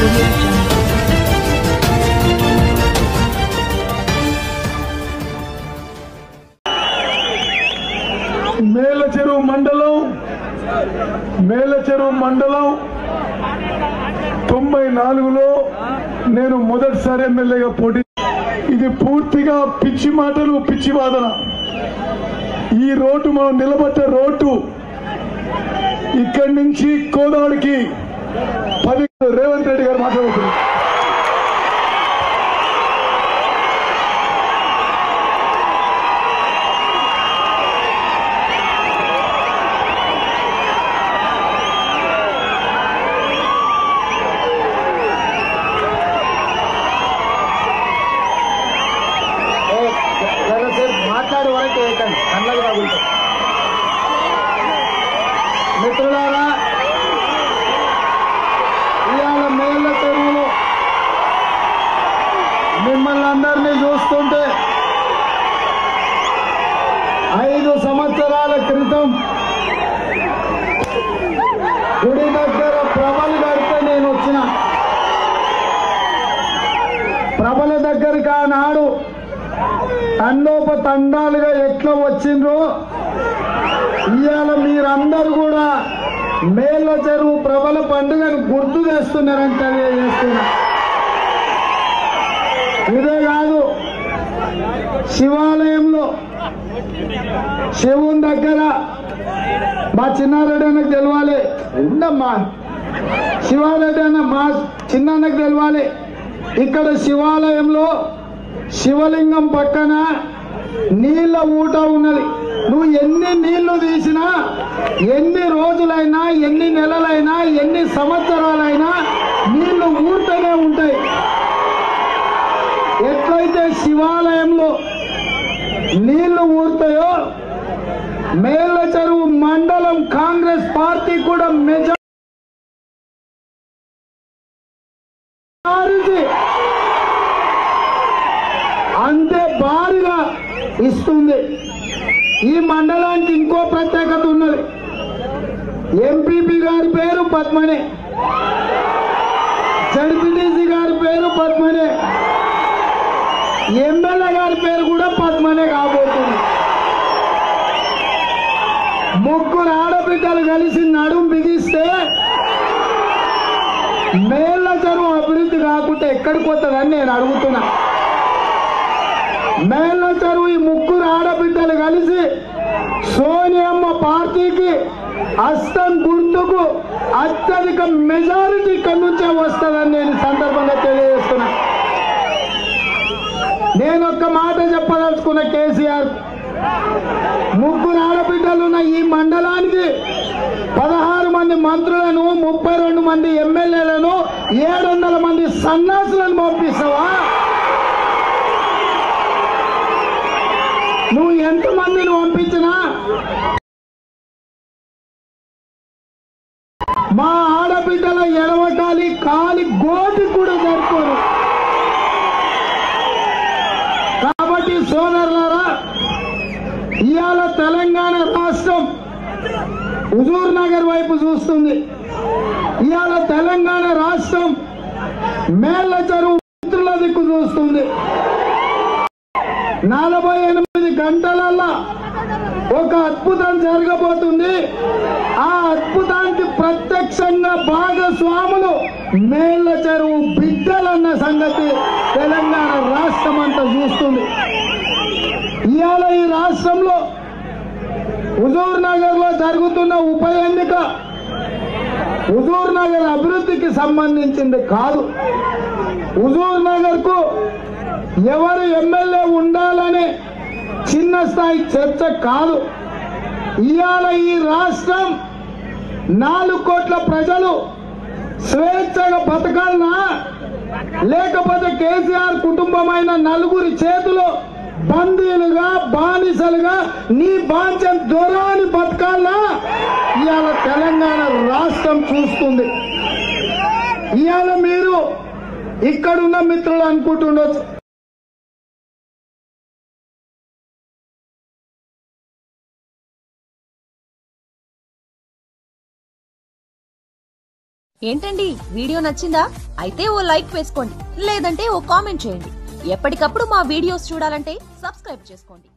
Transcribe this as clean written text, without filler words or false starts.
audio jungle. Melacheruvu మండలం 94లో నేను మొదటిసారి ఎమ్మెల్యేగా పోటీ. ఇది పూర్తిగా పిచ్చి మాటలు, పిచ్చి వాదన. ఈ రోడ్డు మనం నిలబట్టే రోడ్డు ఇక్కడి నుంచి కోదాడికి 10 రేవంత్ రెడ్డి గారు మాట్లాడుతున్నారు. మాట్లాడే వరకు వేయకండి, కళ్ళకు తగులుతాయి. మిత్రులారా, ఇవాళ మేలచెరువులో మిమ్మల్ని అందరినీ చూస్తుంటే 5 సంవత్సరాల క్రితం గుడి దగ్గర ప్రభలు కడితే నేను వచ్చిన. ప్రభల దగ్గరికి ఆనాడు తండోప తండాలుగా ఎట్లా వచ్చిండ్రో ఇవాళ మీరందరూ కూడా మేలచెరువు ప్రభల పండుగను గుర్తు చేస్తున్నారని తెలియజేస్తున్నా. ఇదే కాదు, శివాలయంలో శివుని దగ్గర మా చిన్నారెడ్డి అన్నకు తెలవాలి ఉండమ్మా, శివారెడ్డి అన్న మా చిన్నన్నకు తెలవాలి. ఇక్కడ శివాలయంలో శివలింగం పక్కన నీళ్ల ఊట ఉన్నది. నువ్వు ఎన్ని నీళ్లు తీసినా, ఎన్ని రోజులైనా, ఎన్ని నెలలైనా, ఎన్ని సంవత్సరాలైనా నీళ్లు ఊరుతూనే ఉంటాయి. ఎట్లయితే శివాలయంలో నీళ్లు ఊరుతాయో మేలచెరువు మండలం కాంగ్రెస్ పార్టీ కూడా మెజారిటీ అంతే భారీగా ఇస్తుంది. ఈ మండలానికి ఇంకో ప్రత్యేకత ఉన్నది. ఎంపీపీ గారి పేరు పద్మనే, జడ్పీటీసీ గారి పేరు పద్మనే, ఎమ్మెల్యే గారి పేరు కూడా పద్మనే కాబోతుంది. 3 ఆడబిడ్డలు కలిసి నడుం బిగిస్తే మేలచెరువు అభివృద్ధి కాకుండా ఎక్కడికి పోతుందని నేను అడుగుతున్నా. మేలచెరువు ఈ 3 ఆడబిడ్డలు కలిసి సోనియమ్మ పార్టీకి హస్తం గుర్తుకు అత్యధిక మెజారిటీ ఇక్కడి నుంచే వస్తుందని నేను సందర్భంగా తెలియజేస్తున్నా. నేను ఒక్క మాట చెప్పదలుచుకున్న కేసీఆర్, 3 ఆడబిడ్డలున్న ఈ మండలానికి 16 మంది మంత్రులను, 32 మంది ఎమ్మెల్యేలను, 700 మంది సన్నాసులను పంపిస్తావా? నువ్వు ఎంతమందిని పంపించినా మా ఆడబిడ్డల ఎడవటాలి కాలి గోటి కూడా సరిపోరు. కాబట్టి సోదరులారా, ఇవాళ తెలంగాణ రాష్ట్రం హుజూర్ నగర్ వైపు చూస్తుంది. ఇవాళ తెలంగాణ రాష్ట్రం మేలచెరువు మిత్రుల దిక్కు చూస్తుంది. 48 గంటలల్లో ఒక అద్భుతం జరగబోతుంది. ఆ అద్భుతానికి ప్రత్యక్షంగా భాగస్వాములు మేలచెరువు బిడ్డలన్న సంగతి తెలంగాణ రాష్ట్రం అంతా చూస్తుంది. ఇవాళ ఈ రాష్ట్రంలో హుజూర్ నగర్ లో జరుగుతున్న ఉప ఎన్నిక హుజూర్ నగర్ అభివృద్ధికి సంబంధించింది కాదు. హుజూర్ నగర్ కు ఎవరు ఎమ్మెల్యే ఉండాలనే చిన్న స్థాయి చర్చ కాదు. ఇవాళ ఈ రాష్ట్రం 4 కోట్ల ప్రజలు స్వేచ్ఛగా బతకాలనా, లేకపోతే కేసీఆర్ కుటుంబమైన 4 చేతిలో బందీలుగా, బానిసలుగా నీ బాంచం దొరాని బతకాలనా? ఇవాళ తెలంగాణ రాష్ట్రం చూస్తుంది. ఇవాళ మీరు ఇక్కడున్న మిత్రులు అనుకుంటుండొచ్చు, ఏంటండి వీడియో నచ్చిందా? అయితే ఓ లైక్ వేసుకోండి, లేదంటే ఓ కామెంట్ చేయండి. ఎప్పటికప్పుడు మా వీడియోస్ చూడాలంటే సబ్స్క్రైబ్ చేసుకోండి.